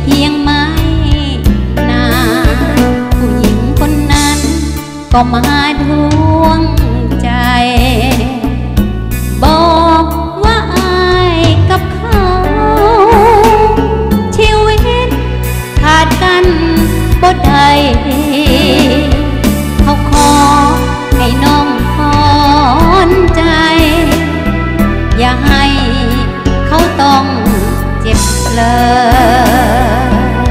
เพียงไม่นานผู้หญิงคนนั้นก็มาดวงใจบอกว่าอายกับเขาชีวิตขาดกันบ่ได้เขาขอให้น้องถอนใจอย่าให้เขาต้องเจ็บเลย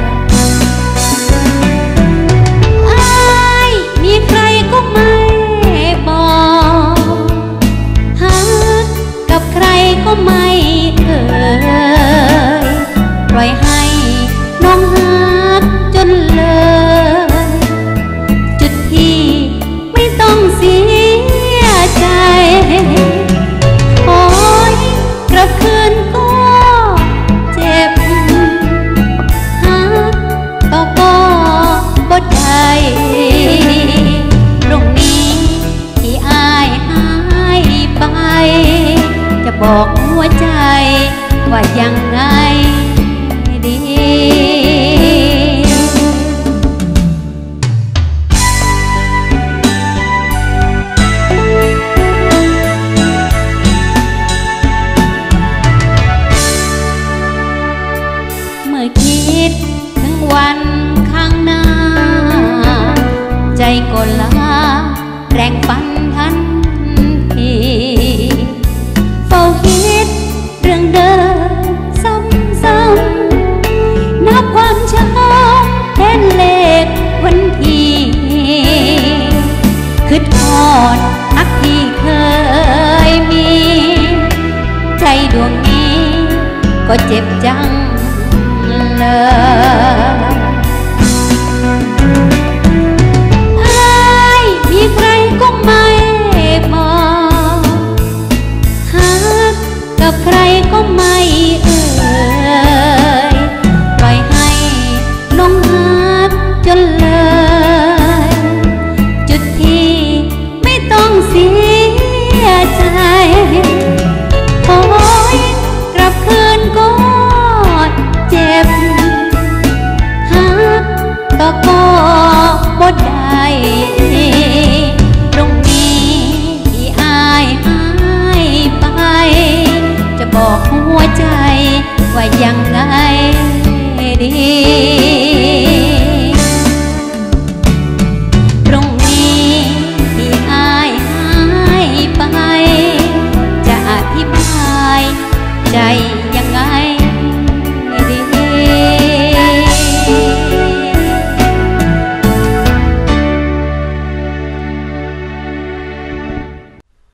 อ้ายมีใครก็ไม่บอกหักกับใครก็ไม่เอ่ยปล่อยให้น้องหักจนเลยจุดที่ไม่ต้องเสียใจโอ้ยกลับคืนก็เจ็บหักต่อก็บ่ได้ตรงนี้ที่อายหายไปจะบอกหัวใจว่ายังไงดีเมื่อคิดถึงวันข้างหน้าใจก็ลาแรงฝันทันทีเฝ้าคิดเรื่องเดิมซ้ำๆนับความช้ำแทนเลขวันที่คิดทอดอักที่เคยมีใจดวงนี้ก็เจ็บจังเลยอ้ายมีใครก็ไม่บอกหักกับใครก็ไม่เอ่ยปล่อยให้น้องหักจนเลยจุดที่ไม่ต้องเสียใจโอ้ยกลับคืนก็เจ็บหักต่อก็บ่ได้ตรงนี้ที่อายหายไปจะบอกหัวใจว่ายังไงดีตรงนี้ที่อายหายไปจะอธิบายใจ